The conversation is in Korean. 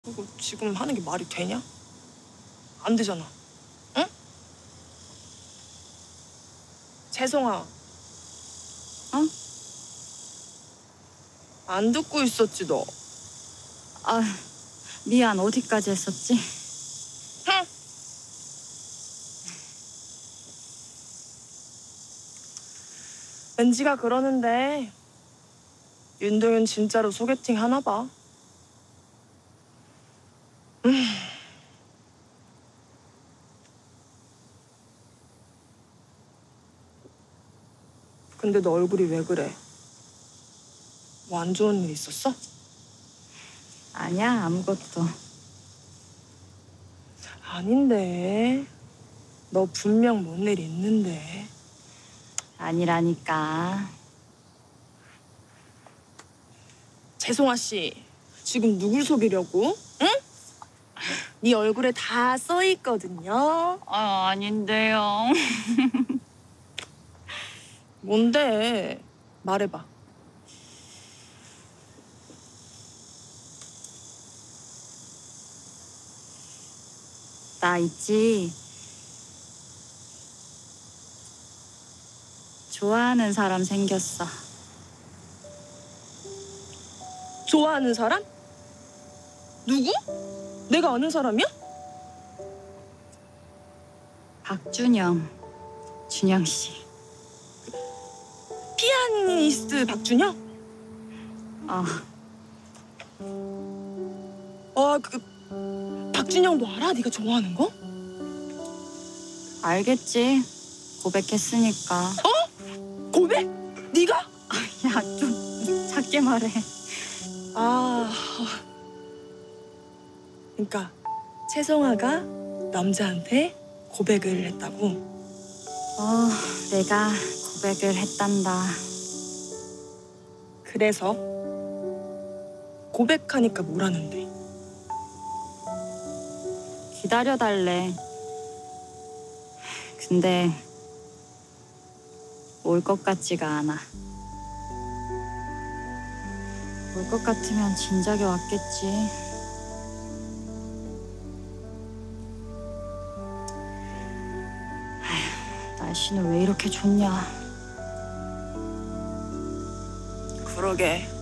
이거 지금 하는 게 말이 되냐? 안 되잖아. 응? 채송아. 어? 안 듣고 있었지, 너. 아, 미안. 어디까지 했었지? 흥! 은지가 그러는데 윤도윤 진짜로 소개팅 하나 봐. 근데 너 얼굴이 왜 그래? 뭐 안 좋은 일 있었어? 아니야, 아무것도. 아닌데. 너 분명 뭔 일 있는데. 아니라니까. 채송아 씨, 지금 누굴 속이려고? 응? 네 얼굴에 다 써 있거든요. 아, 아닌데요. 뭔데? 말해봐. 나 있지. 좋아하는 사람 생겼어. 좋아하는 사람? 누구? 내가 아는 사람이야? 박준영. 준영 씨. 피아니스트 박준영? 어, 박준영도 알아? 네가 좋아하는 거? 알겠지. 고백했으니까. 고백? 네가? 야, 좀 작게 말해. 아, 그러니까 채송아가 남자한테 고백을 했다고? 어, 내가 고백을 했단다. 그래서 고백하니까 뭐라는데? 기다려달래. 근데 올 것 같지가 않아. 올 것 같으면 진작에 왔겠지. 아휴, 날씨는 왜 이렇게 좋냐. 그러게.